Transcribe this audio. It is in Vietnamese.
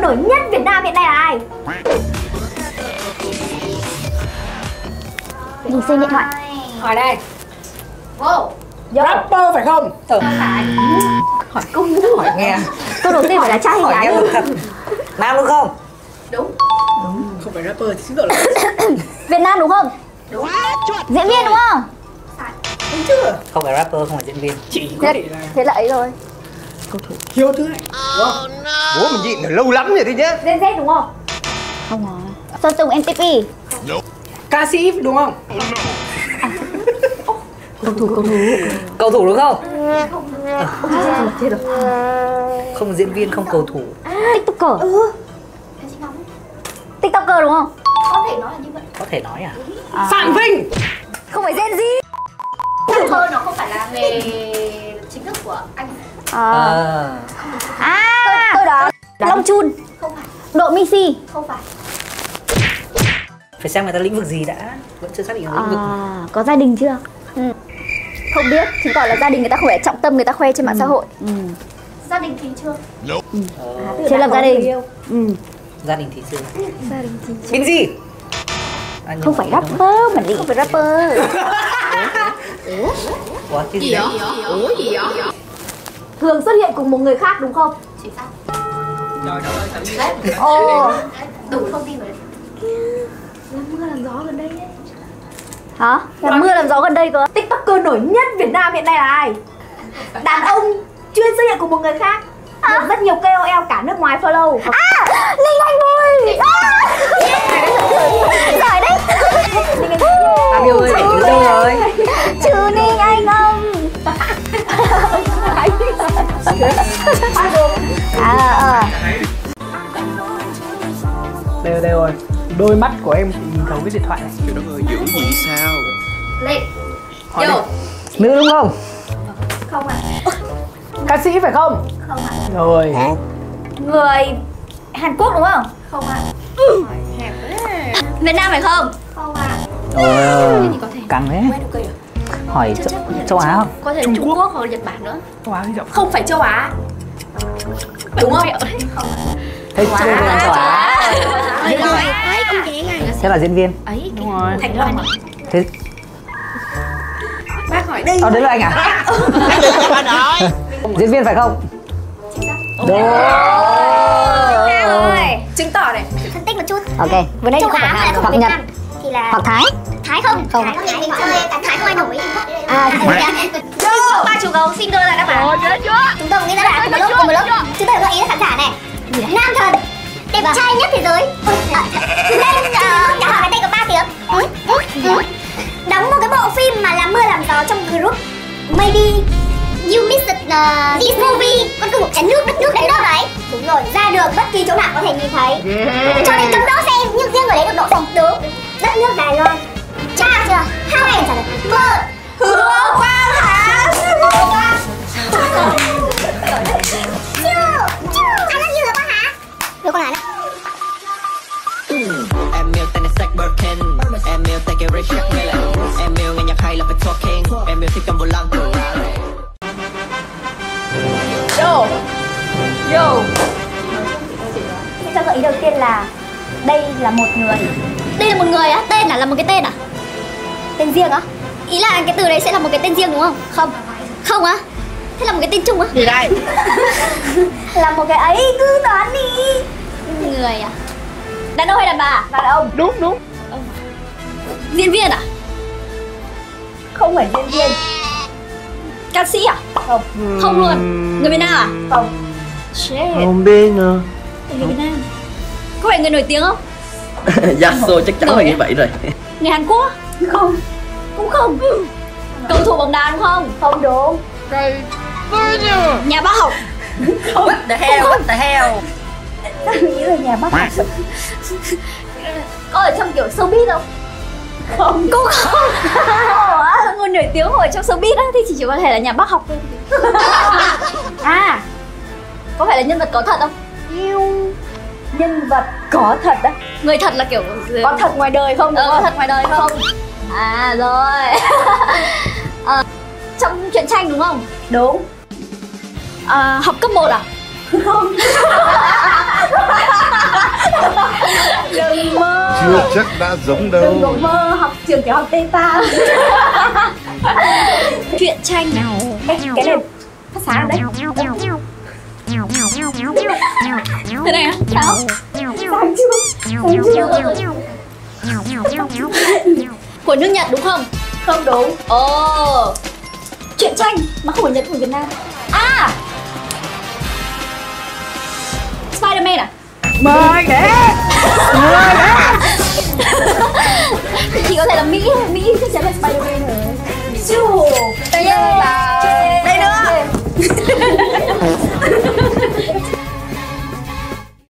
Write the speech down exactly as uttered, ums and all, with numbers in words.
nổi nhất Việt Nam hiện nay là ai? Nhìn xem điện thoại. Hỏi đây. Vô. Rapper phải không? Không phải. Hỏi công hỏi nghe. Câu đầu tiên phải là trai hay hỏi gái? thật. Nam đúng không? Đúng. Đúng. Không phải rapper thì chứng tỏ là Việt Nam đúng không? đúng. Diễn viên đúng không? Đúng chưa? Không phải rapper, không phải diễn viên. Chỉ có thể là thế là ấy rồi. cầu thủ hiếu thứ này. Đúng không? Ủa mình gì lâu lắm rồi đi chứ. Gen Z đúng không? Không rồi. Sơn Tùng em tê pê. Ca sĩ đúng không? Cầu thủ, cầu thủ. Cầu thủ đúng không? Ôi chết rồi. Không diễn viên, không cầu thủ. TikToker. Ừ. TikToker đúng không? Có thể nói là như vậy. Có thể nói à? À. Phạm Vinh. Không phải Gen Z. Rapper nó không phải là nghề chính thức của anh. À, À. à tôi, tôi đoán Long Chun. Không phải. Độ Mixi. Không phải. Phải xem người ta lĩnh vực gì đã. Vẫn chưa xác định lĩnh vực. À, có gia đình chưa? Ừ. Không biết, chứng tỏ là gia đình người ta không phải trọng tâm người ta khoe trên mạng xã hội. Ừ. Gia đình thì chưa. Ừ. Ờ, Chưa lập gia đình. Ừ. gia đình thì chưa. Gia đình thì chưa. Bin gì? À, Không phải rapper, mà đi không phải rapper. Ủa, chứ gì vậy? Ủa gì vậy? Thường xuất hiện cùng một người khác đúng không? Chính xác. Trời ơi, Đấy. Ồ. Đủ thông tin rồi đấy. Làm mưa làm gió gần đây ấy. Hả? Làm mưa làm gió gần đây cơ. TikToker nổi nhất Việt Nam hiện nay là ai? Đàn ông chuyên xuất hiện cùng một người khác. Được rất nhiều ca o lờ cả nước ngoài follow. À, Linh Anh Bùi. Giỏi đấy. Am yêu ơi, phải cứu đâu rồi. Chứ Ninh Anh không. À, à. Đây đây rồi. Đôi mắt của em chỉ nhìn thấu cái điện thoại này. Trời đất ơi, dữ gì sao? Lên. Hỏi Vô. đi. Nữ đúng không? Không ạ. Ca sĩ phải không? Không ạ. Rồi. Người Hàn Quốc đúng không? Không ạ. Việt Nam phải không? Không ạ. Ôi, Có thể. căng thế. Quen được cây à? Hỏi Chưa châu, chắc có thể châu Á không? Có thể là Trung Trung Quốc. Quốc hoặc là Nhật Bản nữa. Châu Á hy vọng. Không phải châu Á. Đúng không? Không. Thế châu Á. Châu Á. Ấy rồi. Ấy ông ghé ngay. Thế là diễn viên. Ấy. Đúng rồi. Thành Loan. Thế Bác hỏi đi. ờ đấy là anh à? Diễn viên phải không? Đúng. Rồi. Chứng tỏ này. Phân tích một chút. Ok, vừa nãy Châu không Á phải mà là Hàn không hoặc Việt Nhật Nam thì là hoặc Thái. Thái không? Không. Thái không. Mình chơi cả Thái không ai nổi. À, Vô. Ba chủ gấu xin đưa ra đáp án. Chúng tôi nghĩ ra đáp án cùng một lúc cùng một lúc. Chúng tôi gợi ý cho khán giả này. Nam thần đẹp trai nhất thế giới. Lên cả họ cái tay có ba tiếng. Đóng một cái bộ phim mà làm mưa làm gió trong group. Maybe you missed the, uh, this movie. Con cưng chén nước đất nước đấy đâu đấy. Đúng rồi, ra đường bất kỳ chỗ nào có thể nhìn thấy. Cho nên cấm đỗ xe, nhưng riêng người đấy được đỗ xe. Đúng. Đất nước Đài Loan. Cha chưa? Hai trả lời. Một. Hứa Quang hả? Hứa Quang. Chưa. Chưa. Ai nói như Hứa Quang hả? Hứa Quang hả đấy. Em yêu tên là Zach Birkin. Em yêu tên cái Richard Mille. Em yêu nghe nhạc hay là phải talking. Em yêu thích cầm vô lăng. Yo. Yo. Sẽ cho gợi ý đầu tiên là đây là một người. Đây là một người á? Tên à? Là một cái tên à? Tên riêng á? Ý là cái từ đấy sẽ là một cái tên riêng đúng không? Không. Không á? Thế là một cái tên chung á? Gì đây? Là một cái ấy, cứ đoán đi. Người à? Đàn ông hay đàn bà? Đàn ông. Đúng đúng. Diễn viên à? Không phải diễn viên. Ca sĩ à? Không. Không luôn. Người Việt Nam à? Không. Shit. Không biết nữa. Người Việt Nam. Có phải người nổi tiếng không? Yasso chắc chắn là như vậy rồi. Người Hàn Quốc? Không. Cũng không. Cầu thủ bóng đá đúng không? Không đúng. Nhà bác học? What the hell? What the hell? Sao nghĩ là nhà bác học? Có ở trong kiểu showbiz không? Không. Cũng không. Ủa, người nổi tiếng ở trong showbiz á thì chỉ, chỉ có thể là nhà bác học thôi. À, Có phải là nhân vật có thật không? yêu nhân vật có thật á? Người thật là kiểu Có thật ngoài đời không? ờ, có thật ngoài đời không? À rồi. Ờ, trong truyện tranh đúng không? Đúng. À, học cấp một à? Không. chưa chắc đã giống đâu. Đừng có mơ học trường tiểu học Tây Ta. Truyện tranh nào? Ê, cái này phát sáng đấy. Thế này á? Sao? Sáng chưa? Sáng chưa? Của nước Nhật đúng không? Không đúng. Ồ. Truyện tranh mà không phải Nhật, của Việt Nam. À, Spider-Man à? Mời ghé. Mời ghé.